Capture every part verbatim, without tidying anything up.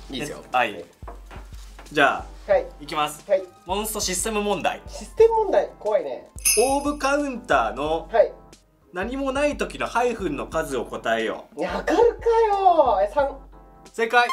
いいですよ。 はい。じゃあ、 はい。 いきます。 はい。 モンストシステム問題。 システム問題、怖いね。 オーブカウンターのはい。 何もない時のハイフンの数を答えよう。 いや、わかるかよ。え、三。 正解。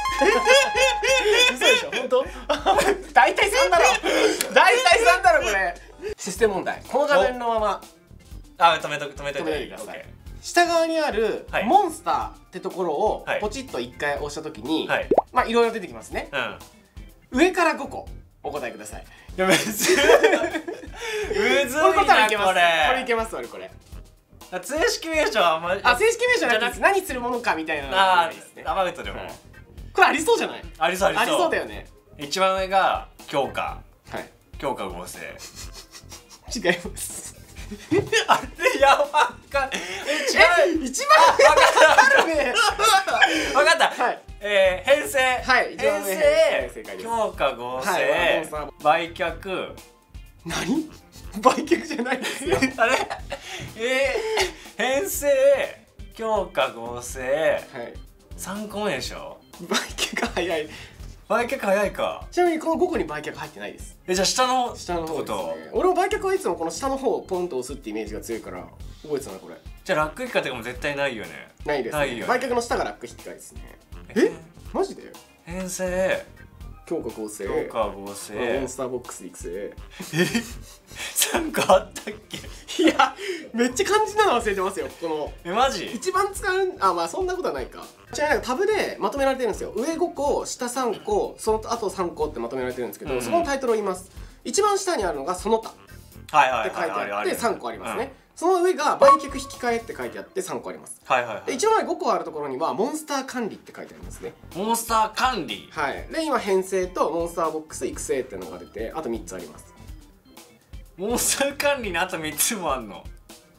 嘘でしょ、本当？大体三だろ。大体三だろ、これ。システム問題。この画面のまま。 あ、止めとく、止めとく。 止めてください。下側にあるモンスターってところをポチッと一回押したときに、まあいろいろ出てきますね。上からごこお答えください。 いや、むずい。むずいな、これ。これいけます、俺これ。 正式名称はあんまり。 あ、正式名称じゃなくて何するものかみたいなのがあるんですね。アバウトでも。 これありそうじゃない？ ありそう、ありそう。 ありそうだよね。 一番上が強化。 はい。 強化合成。 違います。 あれやばっか。 え、一番あるね。 わかった。 はい。 えー、編成。 はい。 編成。強化合成。売却。 何？売却じゃないですよ。 あれ？えー、編成。強化合成。はい。三個目でしょ。 売却が早い。 売却早いか。 ちなみにこのごこに売却入ってないです。 え、じゃあ下の下の方ですね。俺も売却はいつもこの下の方をポンと押すってイメージが強いから覚えてたな、これ。 じゃあラック引き換えとかも絶対ないよね。 ないですね。売却の下がラック引き換えですね。え、マジで？ 編成、 強化合成、 強化合成、 モンスターボックス育成。 え、三個あったっけ？ いや、めっちゃ肝心なの忘れてますよ。このえ、マジ？ 一番使う、あ、まあそんなことはないか。ちなみにタブでまとめられてるんですよ。上ごこ、下さんこ、その後さんこってまとめられてるんですけど、うん、そこのタイトルを言います。一番下にあるのがその他って書いてあってさんこありますね。うん、その上が売却引き換えって書いてあってさんこあります。 はいはいはい。 で一番上ごこあるところにはモンスター管理って書いてありますね。 モンスター管理。 はい。で今編成とモンスターボックス育成っていうのが出て、あとみっつあります。 モンスター管理にあとみっつもあんの？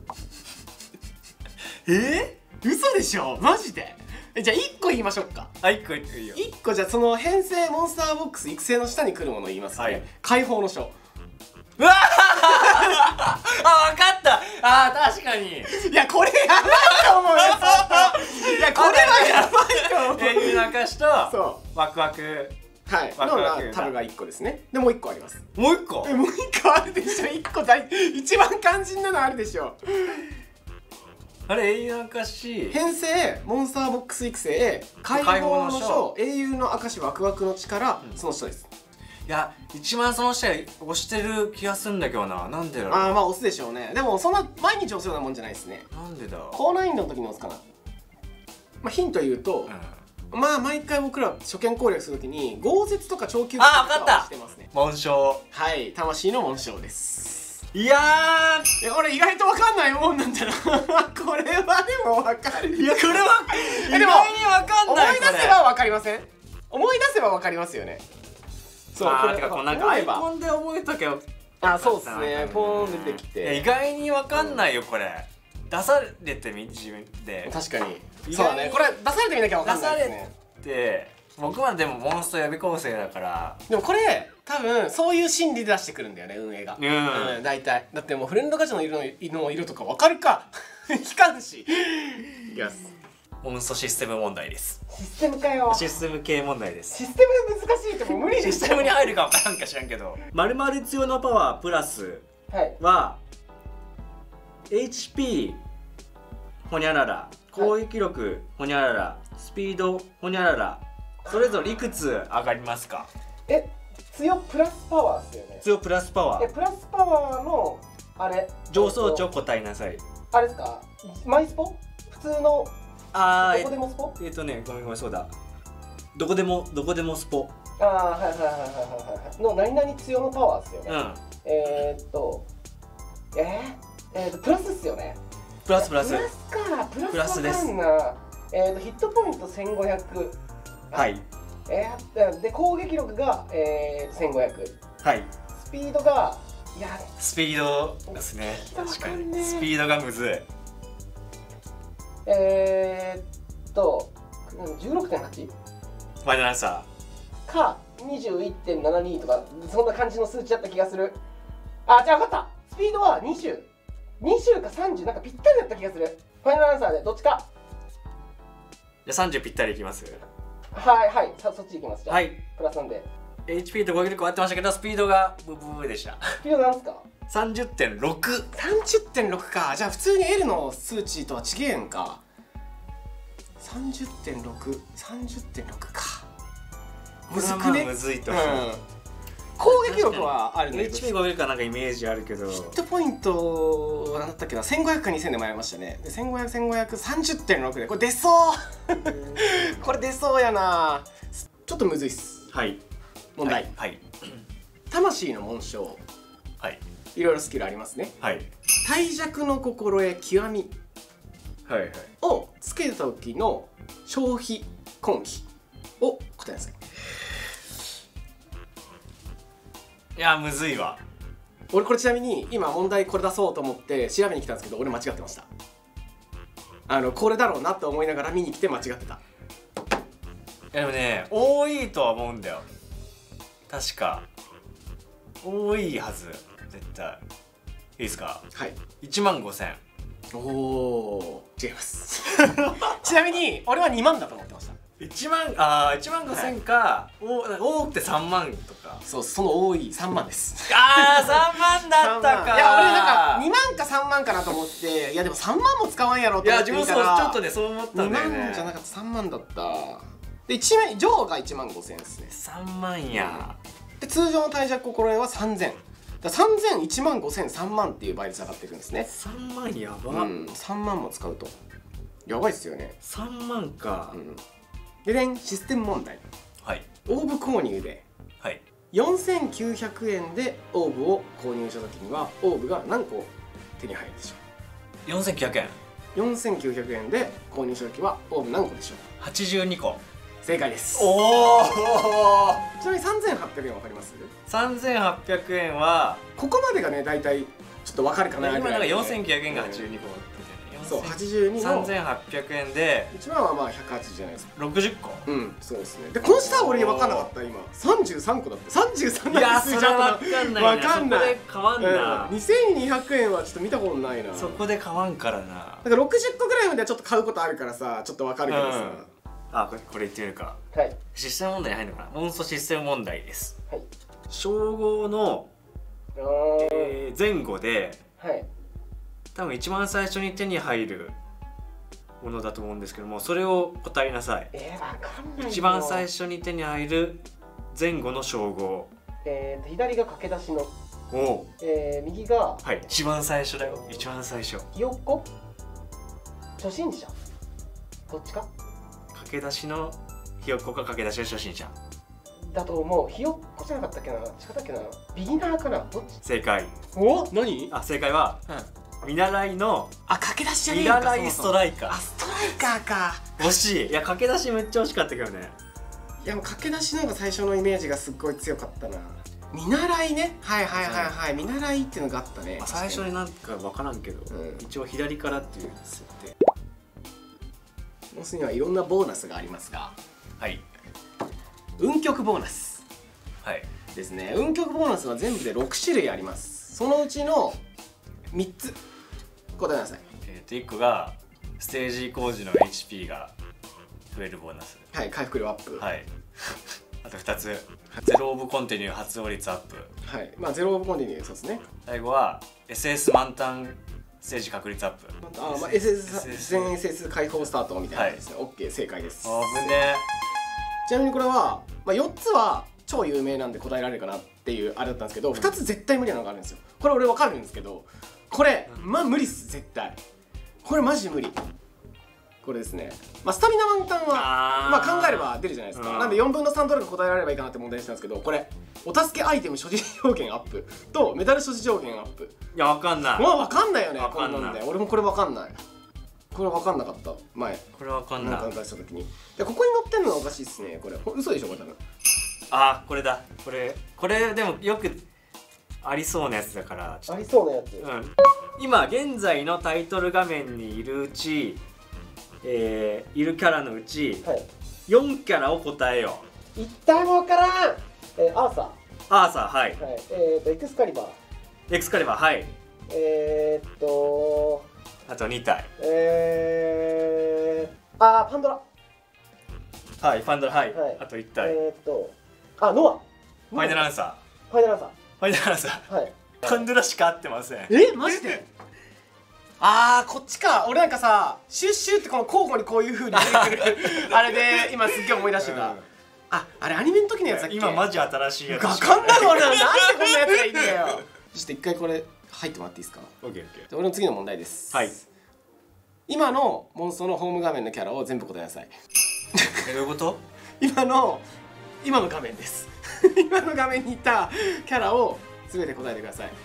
えー？嘘でしょ？マジで？じゃあいっこ言いましょうか。 あ、いっこいいよ。 いっこじゃあその編成モンスターボックス育成の下に来るものを言いますね。はい、解放の書。 うわあ、わかった。あー、確かに。 いや、これやばいと思うよ。いや、これはやばいと思う。 英雄の証とそうワクワク。 はい。のタブがいっこですね。でもういっこあります。 もういっこ？ え、もういっこあるでしょ。いっこ大一番肝心なのあるでしょ。 あれ、英雄の証、 編成モンスターボックス育成、解放の書、英雄の証ワクワクの力、うん、その下です。 いや、一番その下押してる気がするんだけどな。なんでだろう。 ああ、まあ押すでしょうね。でもそんな毎日押すようなもんじゃないですね。 なんでだ。 高難易度の時に押すかな。まあヒント言うと、うん、まあ毎回僕ら初見攻略するときに豪雪とか長級とかしてますね。 紋章。 はい、魂の紋章です。 いやー、俺意外と分かんないもんなんだな。これはでも分かる。 いや、これは意外に分かんない。 思い出せば分かりません？思い出せば分かりますよね。 そう、これてかこうなんかアイコンで覚えとけよ。 あ、そうっすね。ポーン出てきて。 意外に分かんないよ、これ。出されてみ、自分で。 確かに。そうだね。これ出されてみなきゃ分かんないですね。 出されて、僕はでもモンスト予備構成だから。 でもこれ多分そういう心理で出してくるんだよね、運営が。うん、大体。だってもうフレンドガチャの色の色の色とか分かるか。引かんし。いきます。 モンストシステム問題です。 システムかよ。 システム系問題です。 システムで難しいってもう無理です。 システムに入るか分からんか知らんけど。まるまる強のパワープラスは、はい、エイチピー ほにゃらら、攻撃力ほにゃらら、スピードほにゃらら、それぞれいくつ上がりますか？ え、強プラスパワーっすよね。 強プラスパワー。 え、プラスパワーのあれ上層値を答えなさい。 あれですか？マイスポ？普通のあー、 どこでもスポ？ えっとね、ごめんごめん、そうだ。どこでもどこでもスポ。 ああ、はいはいはいはいはいの何々強のパワーっすよね。うん。えーっと、えー、えーっとプラスっすよね。 プラスプラス。 プラスか、プラス。 プラスです。 えーっとヒットポイントせんごひゃく。 はい。 えー、で攻撃力が、えー、せんごひゃく。 はい。 スピードが、いや、 スピードですね。確かに。スピードがむずい。 えーっと、じゅうろくてんはち？ ファイナルアンサーか にじゅういってんななに とか、そんな感じの数値だった気がする。あ、じゃあ分かった。スピードはにじゅう。にじゅうかさんじゅう、なんかぴったりだった気がする。ファイナルアンサーでどっちか。 じゃあさんじゅうぴったりいきます。 はいはい、さそっち行きます。じゃあはい、 プラスなんでエイチピー と攻撃力は合ってましたけどスピードがブブブでした。 スピードなんすか？ さんじゅってんろく。 さんじゅってんろく か。じゃあ普通に L の数値とは違えんか。 さんじゅってんろく、さんじゅってんろく か。 むずくね。むずいと思う、うん、 攻撃力はあるんだけどエイチピー 攻撃力はなんかイメージあるけど、 ヒットポイントは何だったっけな、せんごひゃくかにせんで迷いましたね。でせんごひゃく、せんごひゃく、さんじゅってんろく でこれ出そうこれ出そうやな。ちょっとむずいっす。 はい、 問題、 はいはい、 魂の紋章、 はい、 いろいろスキルありますね。 はい、 大弱の心得極み、 はいはい、 をつけた時の消費根気を答えなさい。 いやむずいわ。 俺これちなみに今問題これ出そうと思って調べに来たんですけど、俺間違ってました。あのこれだろうなと思いながら見に来て間違ってた。 いやでもね多いとは思うんだよ。確か多いはず絶対。いいですか？ はい、 いちまんごせん。 おお、違いますちなみに俺はにまんだと思ってました。 いちまん、ああいちまんごせんか、お多くてさんまんとか。 そう、その多いさんまんです。 ああさんまんだったか。 いや俺なんかにまんかさんまんかなと思って、いやでもさんまんも使わんやろと思って見たら、 いや自分そうちょっとねそう思ったんだよね。 にまんじゃなかった、さんまんだった。でいちまん上がいちまんごせんですね。 さんまんや。 で通常の大弱心得はさんぜん。ださんぜん、いちまんごせん、さんまんっていう倍率上がっていくんですね。 さんまんやば、 うん、さんまんも使うとやばいっすよね。 さんまんか、うん、 でねんシステム問題。はい、オーブ購入で、はい、よんせんきゅうひゃくえんでオーブを購入した時にはオーブが何個手に入るでしょう？よんせんきゅうひゃくえん。 よんせんきゅうひゃくえんで購入した時はオーブ何個でしょう？ はちじゅうにこ。 正解です。 おおちなみにさんぜんはっぴゃくえん分かります？ さんぜんはっぴゃくえんはここまでがね大体ちょっと分かるかな。 今なんかよんせんきゅうひゃくえんがはちじゅうにこ、 そうはちじゅうにのさんぜんはっぴゃくえんでいちまんはまあひゃくはちじゅうじゃないですか。 ろくじゅっこ。うん、 そうですね。でこの下は俺分かんなかった。今さんじゅうさんこだって。さんじゅうさんなんですよ。いやそれは分かんないな。分かんない。そこで変わんな、 にせんにひゃくえんはちょっと見たことないな。 そこで変わんからな。だからろくじゅっこぐらいまではちょっと買うことあるからさ、ちょっと分かるけどさ、うん、 あこれこれ言ってみるか。はい、システム問題に入るのかな。モンストシステム問題です。はい、称号の、えー、前後で、はい、多分一番最初に手に入るものだと思うんですけども、それを答えなさい。えー、わかんない。一番最初に手に入る前後の称号。えー、左が駆け出しの。おえー、右がはい一番最初だよ。一番最初。 ひよっこ初心者どっちか。 駆け出しのひよっこか駆け出しの初心者だと思う。ひよっこじゃなかったっけな、違ったっけな、ビギナーかな、どっち。 正解。 お何？ あ正解は、うん、見習いのあ駆け出しじゃねえか。 見習いストライカー。 あストライカーか。 惜しい。いや駆け出しめっちゃ惜しかったけどね。 いやもう駆け出しの方が最初のイメージがすっごい強かったな。見習いね、はいはいはいはい、見習いっていうのがあったね。 最初になんか分からんけど、うん、一応左からっていう設定。 モスにはいろんなボーナスがありますが、はい、運極ボーナス、はい、ですね。運極ボーナスは全部でろくしゅるいあります。そのうちのみっつ答えなさい。 えーといっこがステージ移行時の エイチピー が増えるボーナス、 はい、回復量アップ、はいあとふたつ、ゼロオブコンティニュー発動率アップ、 はい、まあゼロオブコンティニューそうですね。 最後は エスエス 満タンステージ確率アップ。 ああ、まあ エスエス 全 エスエス 開放スタートみたいなですね。はい、オッケー正解です。 あぶね。 ちなみにこれは、まあ、よっつは超有名なんで答えられるかなっていうあれだったんですけど、ふたつ絶対無理なのがあるんですよ。これ俺わかるんですけど、これまあ無理っす絶対。これマジで無理。これですね。まあスタミナ満タンはまあ考えれば出るじゃないですか。なんでよんぶんのさんドルが答えられればいいかなって問題にしたんですけど、これお助けアイテム所持条件アップとメダル所持条件アップ。 いやわかんない。 まあわかんないよね。こんなんで俺もこれわかんない。これわかんなかった前。 これわかんない。 なんか出した時に。でここに載ってるのがおかしいですね。これ嘘でしょこれ多分。 あこれだ。これこれでもよくありそうなやつだから。 ありそうなやつ。 うん。今現在のタイトル画面にいるうち。えー、いるキャラのうち、はい、よんキャラを答えよう。一旦もからん、えー、アーサーアーサーはい、はい、 えーとエクスカリバーエクスカリバーはいえーっとあとにたいえーあーパンドラはいファンドラ、はい、あといち体。 えっとあノアファイナルアンサー、 ファイナルアンサー、 ファイナルアンサー、はい。ファンドラしか合ってません。 えマジで？あーこっちか。俺なんかさシュッシュってこの交互にこういう風に出てくるあれで今すっげえ思い出してた。あ、あれアニメの時のやつだっけ？ 今マジ新しいやつ。 わかんない俺なんでこんなやつがいいんだよ。ちょっと一回これ入ってもらっていいですか？ オッケーオッケー。 俺の次の問題です。 はい。 今のモンストのホーム画面のキャラを全部答えなさい。 えどういうこと？今の今の画面です。今の画面にいたキャラを全て答えてください。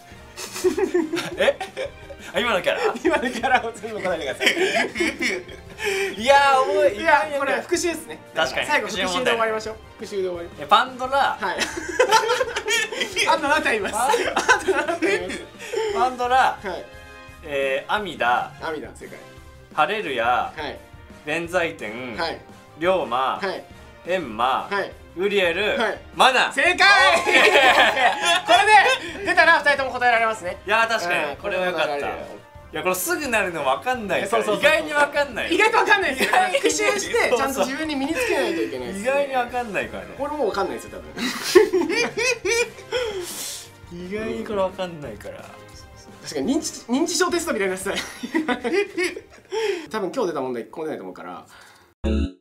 え？今のキャラ？ 今のキャラを全部答えてください。 いやー重い。 いやこれ復習ですね。 確かに。 最後復習で終わりましょう。復習で終わり。 パンドラ。 はい。あとなな体います。あとなな体います。 パンドラ。 はい。 えー、アミダ。 アミダ正解。 ハレルヤ。 はい。 弁財天。 はい。 龍馬。 はい。 エンマ。 はい。 ウリエル。 はい。 マナ。 正解。これで出たらふたりとも答えられますね。 いやー確かにこれはよかった。いやこれすぐなるの分かんないから意外に分かんない。 意外と分かんないですよ。復習してちゃんと自分に身につけないといけないです。 意外に分かんないからね。 これもう分かんないですよ多分。 意外にこれ分かんないから。 確かに認知認知症テストみたいなさ。多分今日出た問題いっこも出ないと思うから。